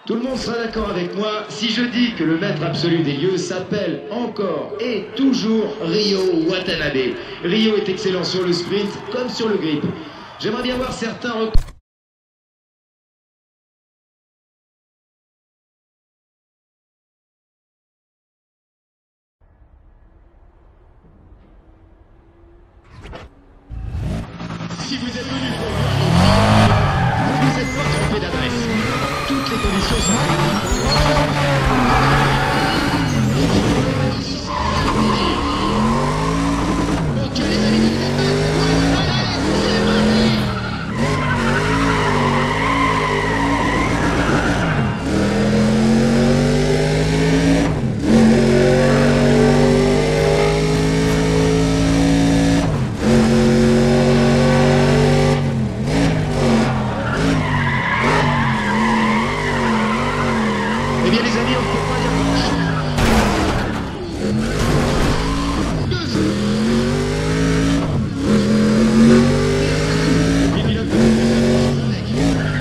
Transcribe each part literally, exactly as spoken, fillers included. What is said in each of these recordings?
Tout le monde sera d'accord avec moi si je dis que le maître absolu des lieux s'appelle encore et toujours Ryo Watanabe. Ryo est excellent sur le sprint comme sur le grip. J'aimerais bien voir certains rec- Si vous êtes venu pour voir, vous êtes pas trompé d'adresse. Toutes les conditions sont ok, les amis, eh bien les amis, on ne peut pas dire grand-chose. Les pilotes peuvent faire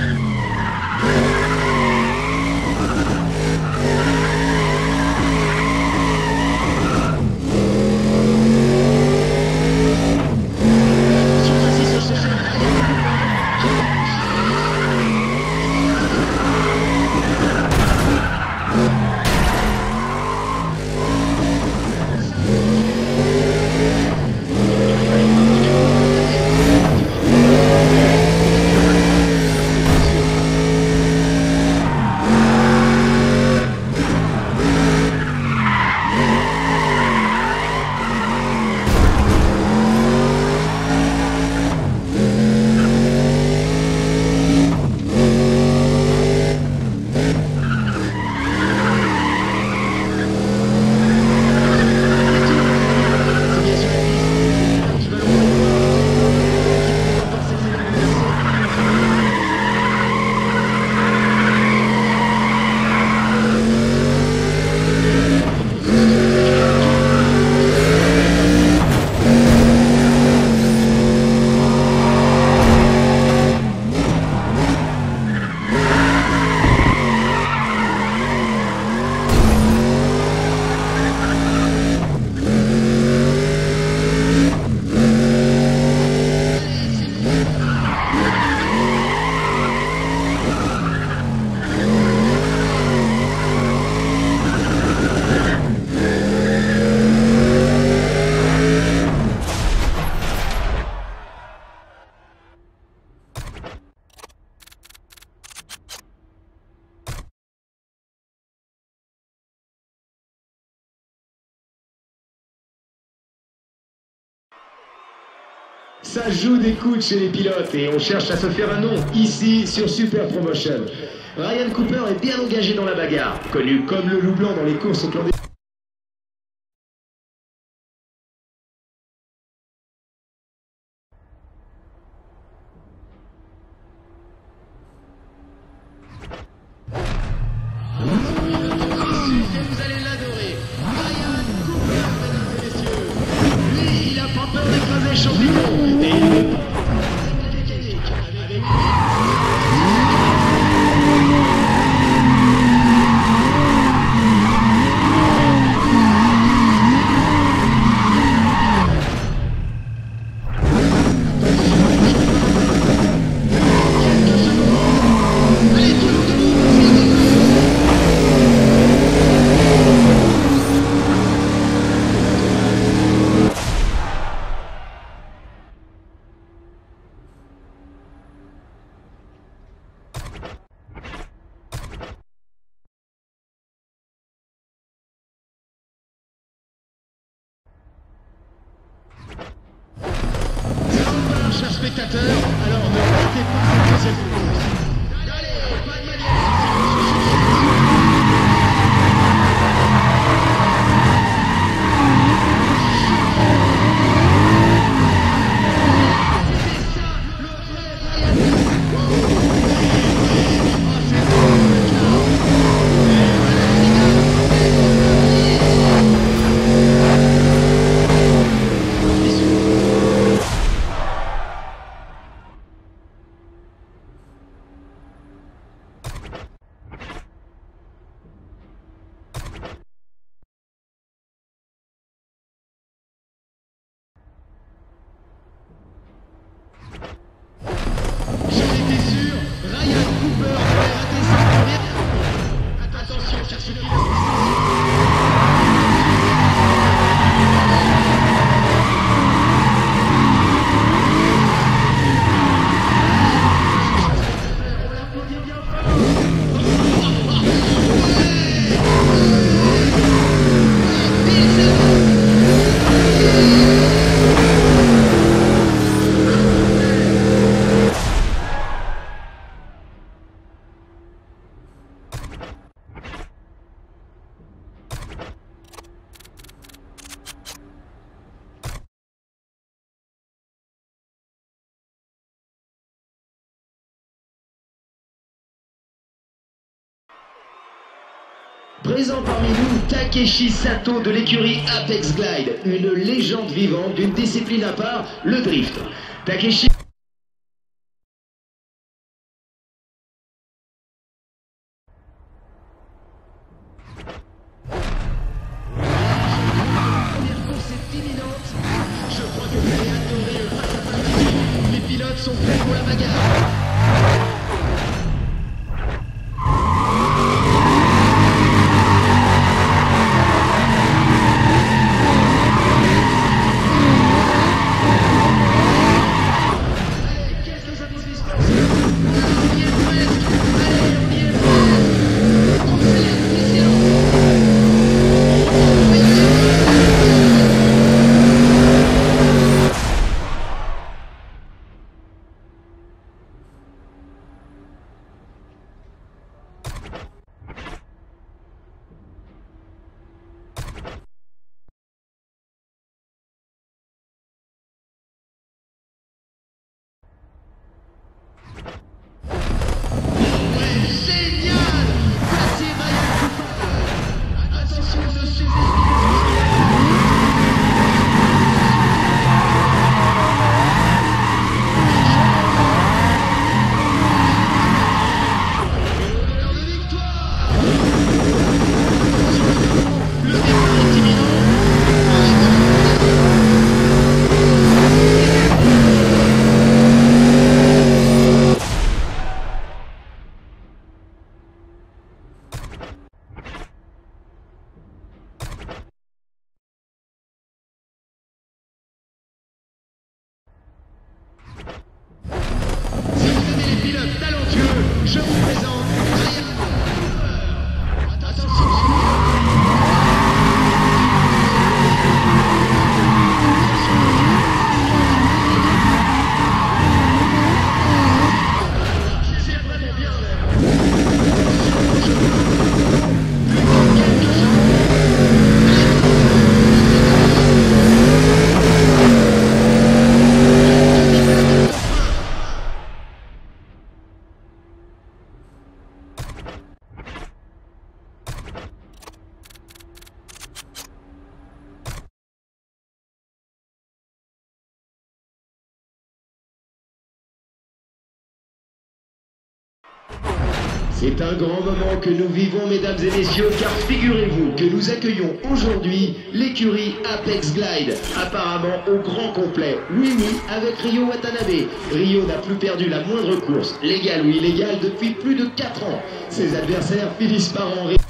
Ça joue des coudes chez les pilotes et on cherche à se faire un nom ici sur Super Promotion. Ryan Cooper est bien engagé dans la bagarre, connu comme le loup blanc dans les courses clandestines. Vous allez l'adorer. Ryan Cooper, mesdames et messieurs. Lui, il a pas peur d'écraser les champignons. Et il est avec chers spectateurs, alors ne ratez pas cette deuxième course. Allez, pas de Présent parmi nous, Takeshi Sato de l'écurie Apex Glide, une légende vivante d'une discipline à part, le drift. Takeshi... Je crois que vous allez adorer le face-à-face. Les pilotes sont prêts pour la bagarre. Je vous présente Ryan. Attention. C'est vraiment bien C'est un grand moment que nous vivons, mesdames et messieurs, car figurez-vous que nous accueillons aujourd'hui l'écurie Apex Glide, apparemment au grand complet. Oui, oui, avec Ryo Watanabe. Ryo n'a plus perdu la moindre course, légale ou illégale, depuis plus de quatre ans. Ses adversaires finissent par en rire.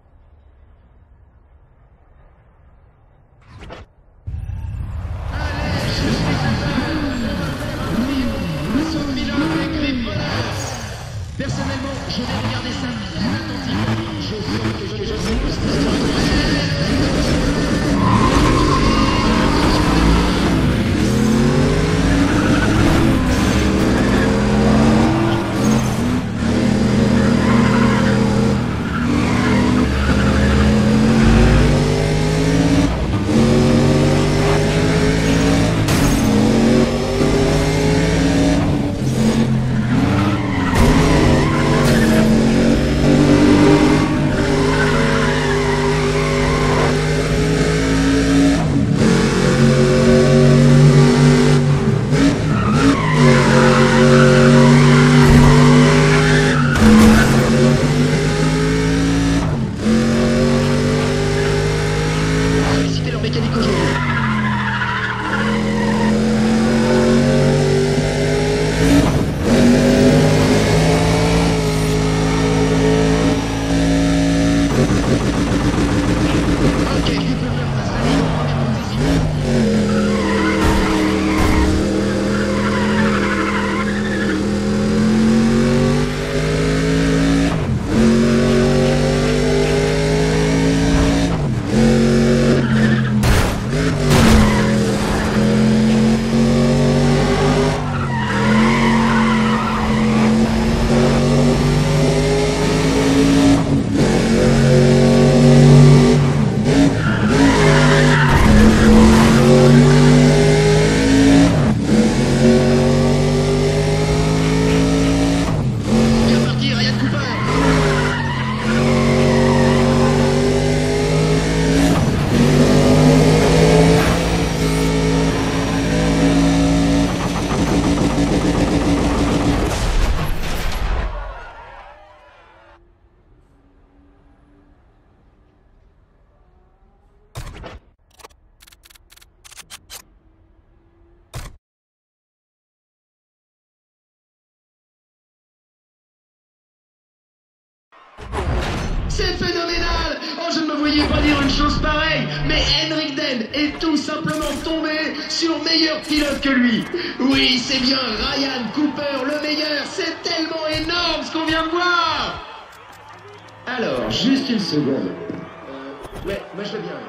Allez, C'est phénoménal! Oh, je ne me voyais pas dire une chose pareille, mais Henrik Den est tout simplement tombé sur meilleur pilote que lui. Oui, c'est bien Ryan Cooper, le meilleur. C'est tellement énorme ce qu'on vient de voir! Alors, juste une seconde. Euh, ouais, moi je veux bien.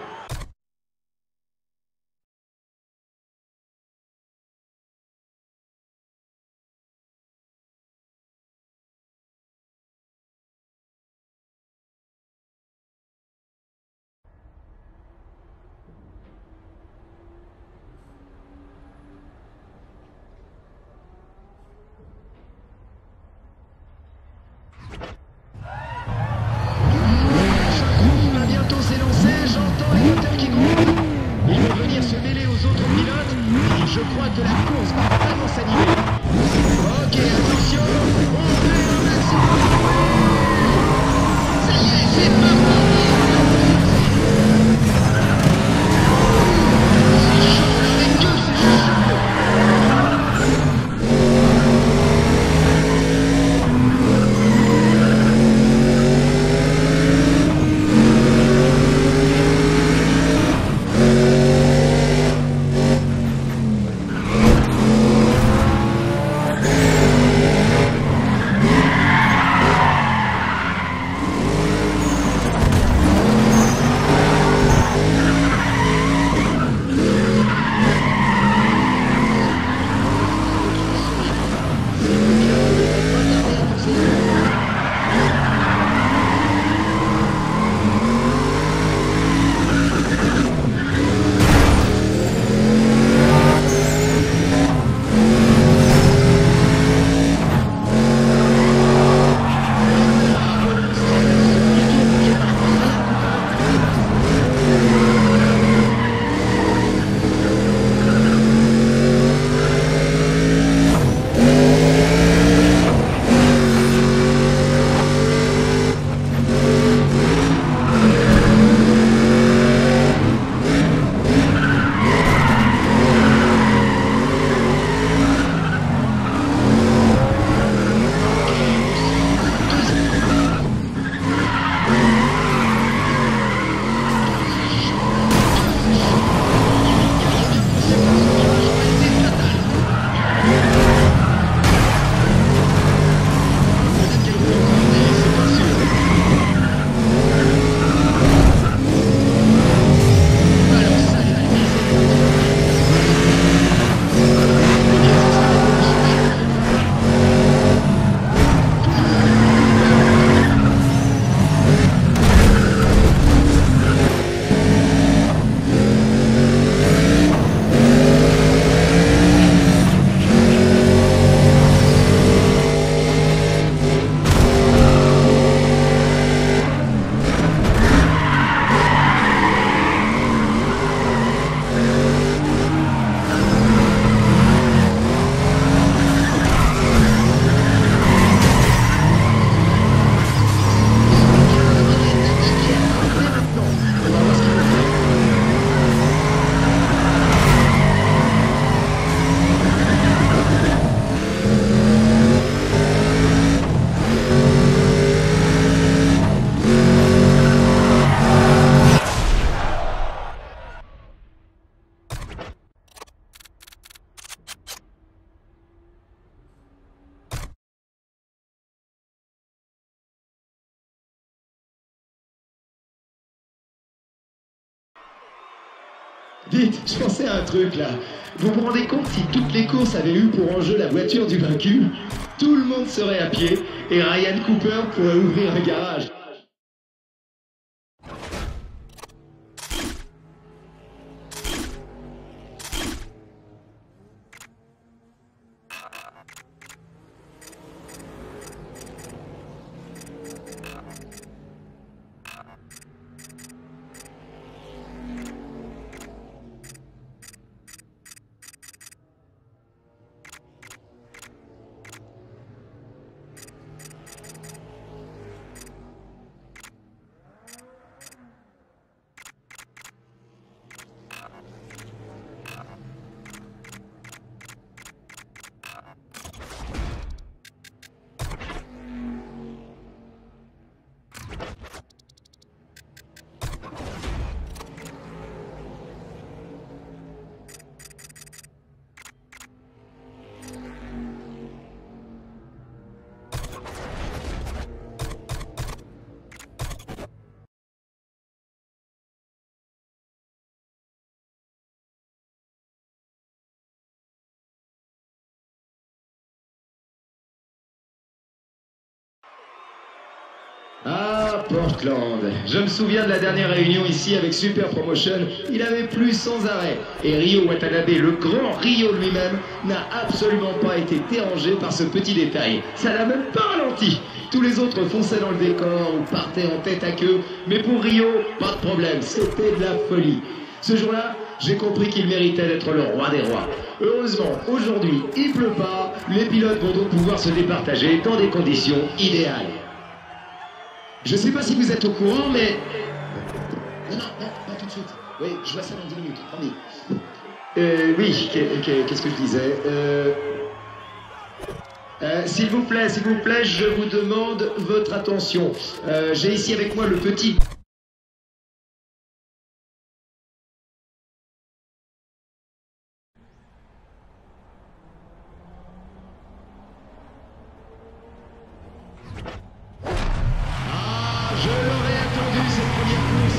Je crois que la course va vraiment s'animer. Ok, attention, on fait un maximum. Ça y est, c'est pas parti. C'est chaud, là, avec tout, c'est chaud. Vite, je pensais à un truc là. Vous vous rendez compte si toutes les courses avaient eu pour enjeu la voiture du vaincu? Tout le monde serait à pied et Ryan Cooper pourrait ouvrir un garage. Ah, Portland. Je me souviens de la dernière réunion ici avec Super Promotion. Il avait plu sans arrêt. Et Ryo Watanabe, le grand Ryo lui-même, n'a absolument pas été dérangé par ce petit détail. Ça l'a même pas ralenti. Tous les autres fonçaient dans le décor ou partaient en tête à queue. Mais pour Ryo, pas de problème. C'était de la folie. Ce jour-là, j'ai compris qu'il méritait d'être le roi des rois. Heureusement, aujourd'hui, il pleut pas. Les pilotes vont donc pouvoir se départager dans des conditions idéales. Je sais pas si vous êtes au courant, mais... Non, non, non, pas tout de suite. Oui, je vois ça dans dix minutes, promis. Euh, oui, qu'est-ce que je disais euh... Euh, s'il vous plaît, s'il vous plaît, je vous demande votre attention. Euh, j'ai ici avec moi le petit... Je l'aurais attendu cette première course.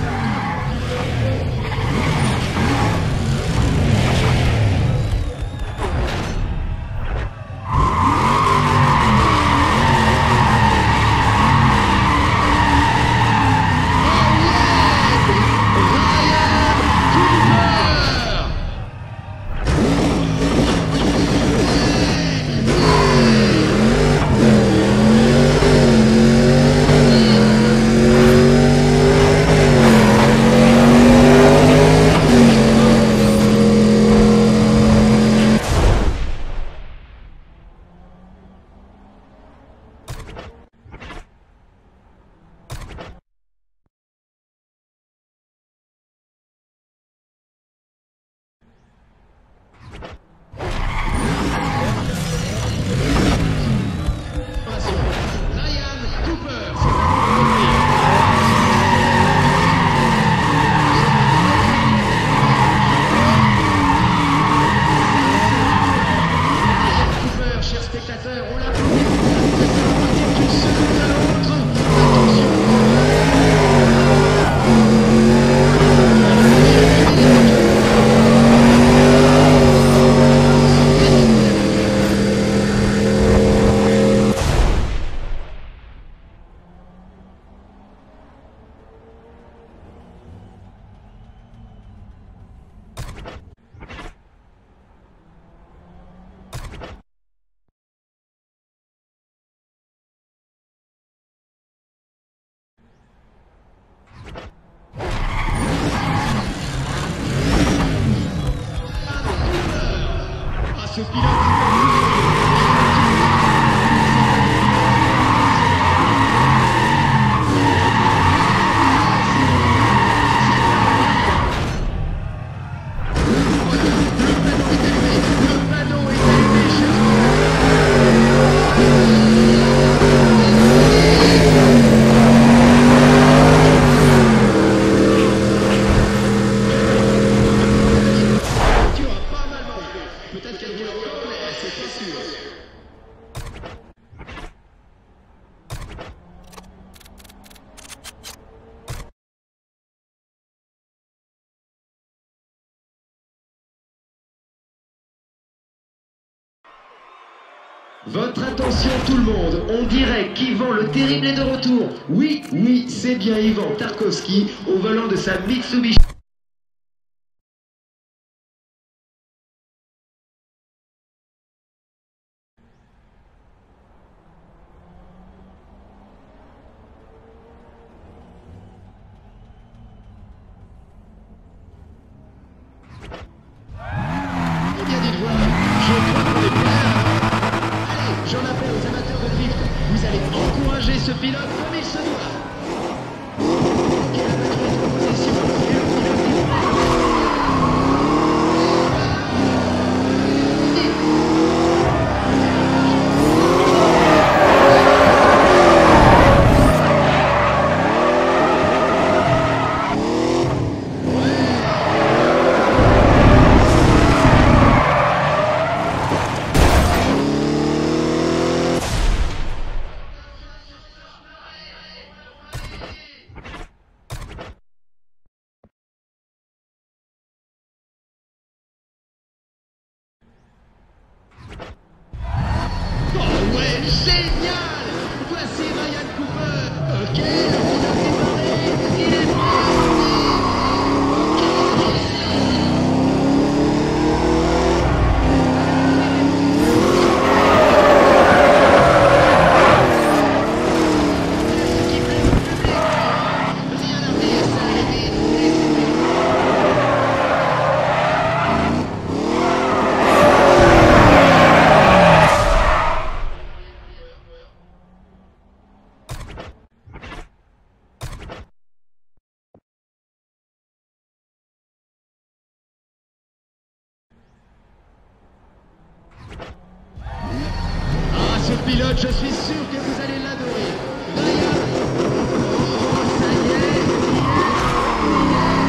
Ce pilote Votre attention tout le monde, on dirait qu'Ivan le Terrible est de retour. Oui, oui, c'est bien Ivan Tarkovsky au volant de sa Mitsubishi. Eh bien dites voir, je crois qu'on est prêt. Allez, j'en appelle aux amateurs de drift. Vous allez encourager ce pilote comme il se doit. Kilomètre de position, et le pilote pilote, je suis sûr que vous allez l'adorer. Ryan. Oh, ça y est, il y est, il y est.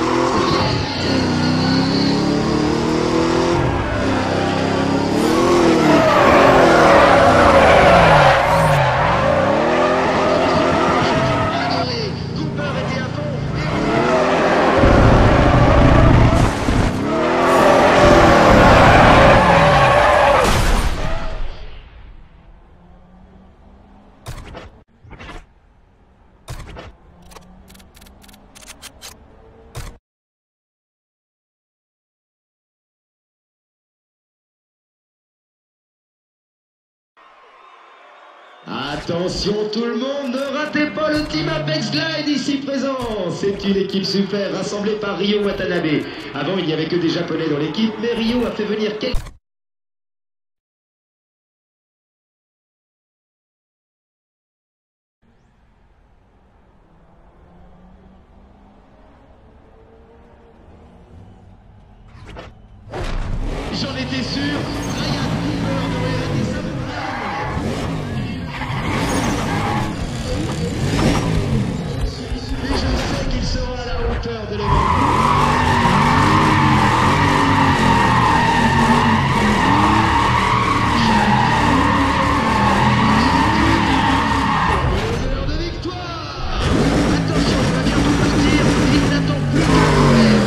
Attention tout le monde, ne ratez pas le Team Apex Glide ici présent. C'est une équipe super rassemblée par Ryo Watanabe. Avant il n'y avait que des Japonais dans l'équipe, mais Ryo a fait venir quelques... J'en étais sûr, Ryan Cooper devrait rater sa mais je sais qu'il sera à la hauteur de l'événement. L'honneur de victoire. Attention, il va bientôt partir, il n'attend plus qu'à courir.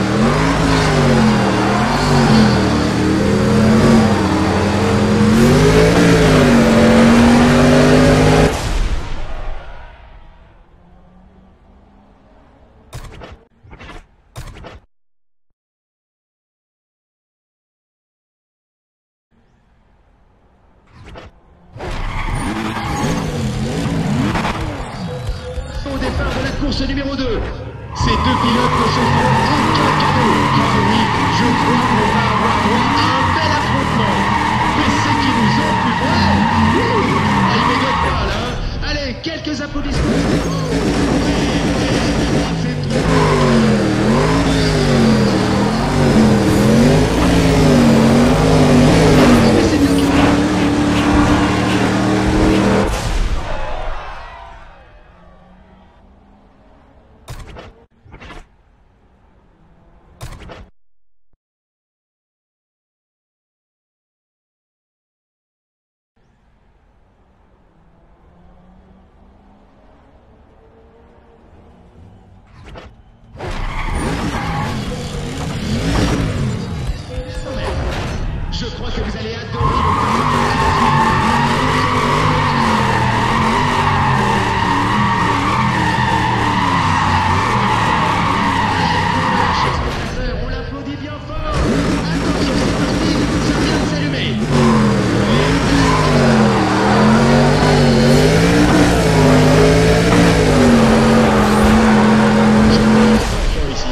Au départ de la course numéro deux. Ces deux pilotes ne se font aucun cadeau. Car oui, je crois qu'on va avoir droit à un bel affrontement. Mais c'est qu'ils nous ont plus près. Ah, ils m'égotent pas là. Hein. Allez, quelques applaudissements. Oh, oui, oui, ah, c'est trop beau. Mais c'est bien qu'il Je crois que vous allez adorer le on l'applaudit bien fort. Attention, c'est parti, ça vient de s'allumer. Ici.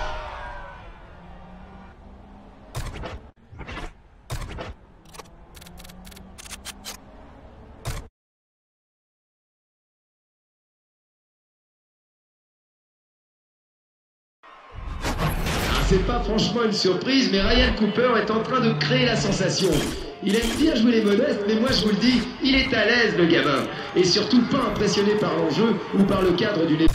C'est pas franchement une surprise, mais Ryan Cooper est en train de créer la sensation. Il aime bien jouer les modestes, mais moi je vous le dis, il est à l'aise le gamin. Et surtout pas impressionné par l'enjeu ou par le cadre d'une...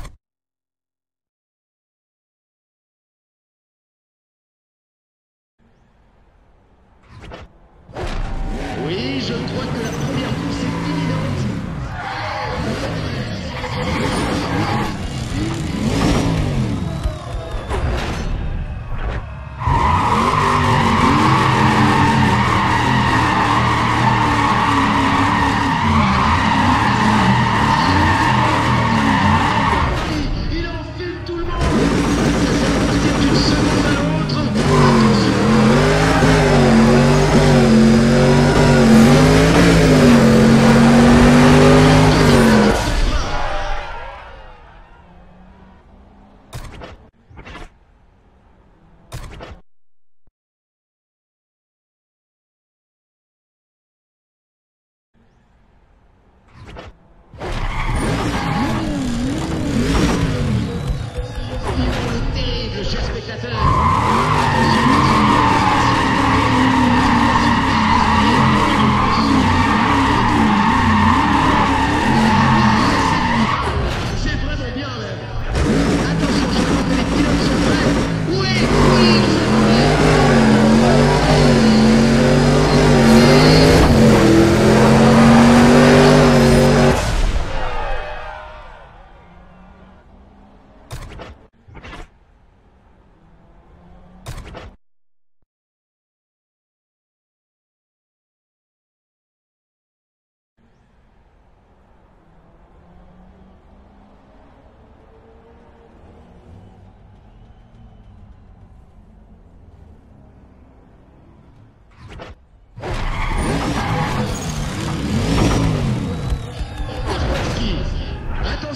Oui, je crois que la première course est imminente.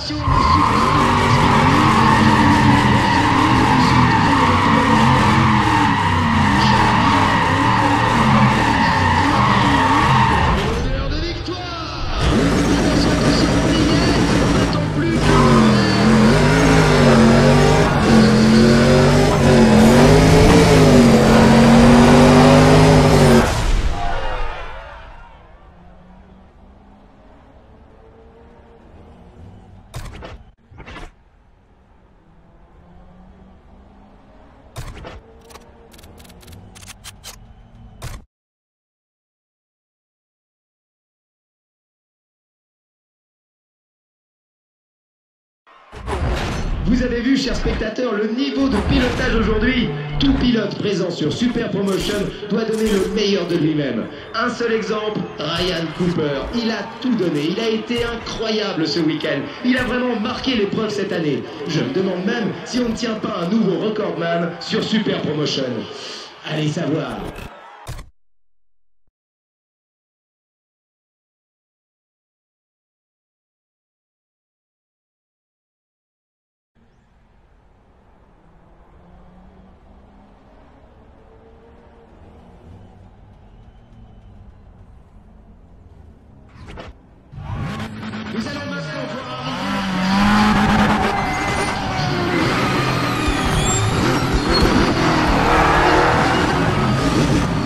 attention, le super l'honneur de victoire. Attention, attention, Rodriguez, on n'attend plus Vous avez vu, chers spectateurs, le niveau de pilotage aujourd'hui. Tout pilote présent sur Super Promotion doit donner le meilleur de lui-même. Un seul exemple, Ryan Cooper. Il a tout donné. Il a été incroyable ce week-end. Il a vraiment marqué l'épreuve cette année. Je me demande même si on ne tient pas un nouveau recordman sur Super Promotion. Allez savoir. Nous allons maintenant voir arriver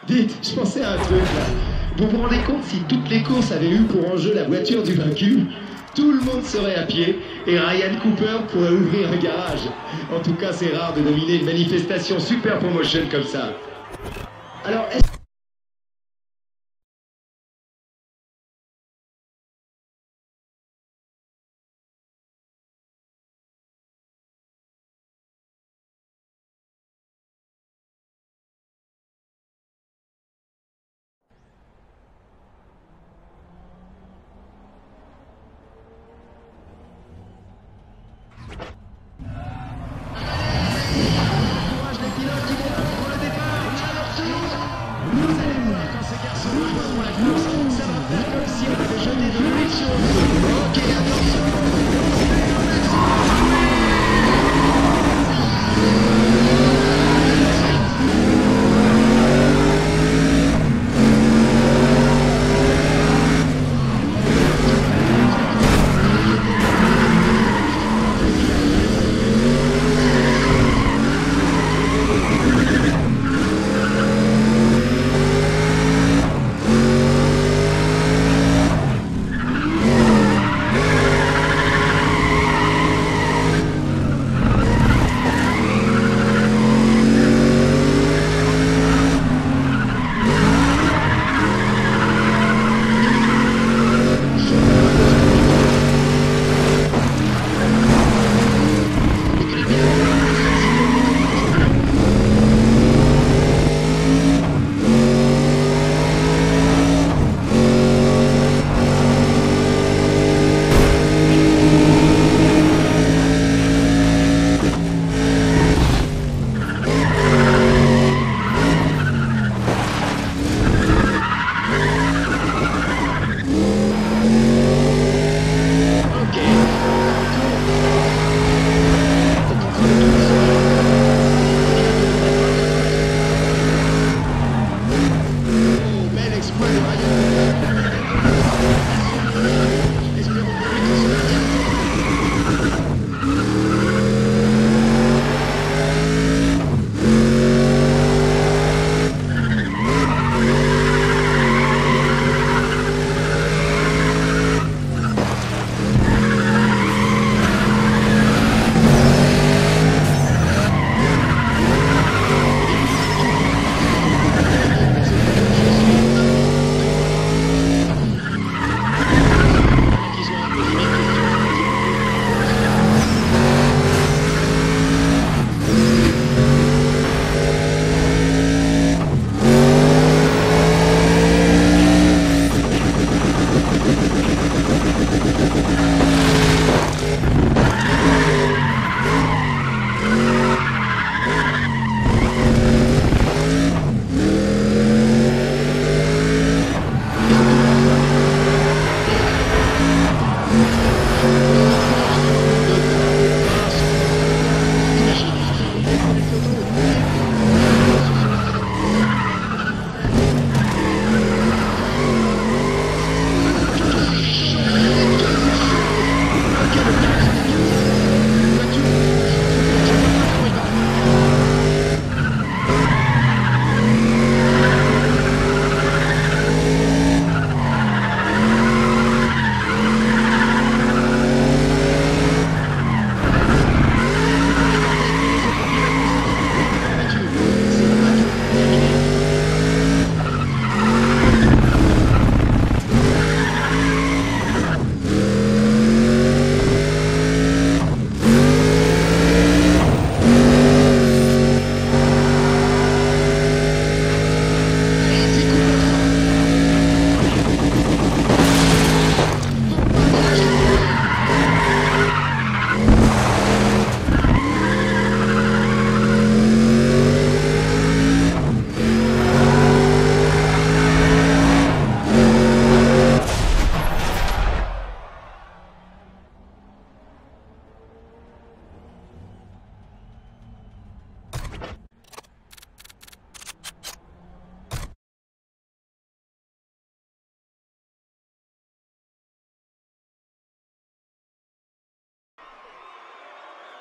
Dites, je pensais à un truc là. Vous vous rendez compte si toutes les courses avaient eu pour enjeu la voiture du vaincu? Tout le monde serait à pied et Ryan Cooper pourrait ouvrir un garage. En tout cas, c'est rare de dominer une manifestation super promotion comme ça. Alors, est-ce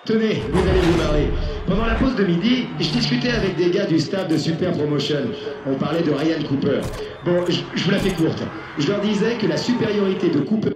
Tenez, vous allez vous marrer. Pendant la pause de midi, je discutais avec des gars du staff de Super Promotion. On parlait de Ryan Cooper. Bon, je, je vous la fais courte. Je leur disais que la supériorité de Cooper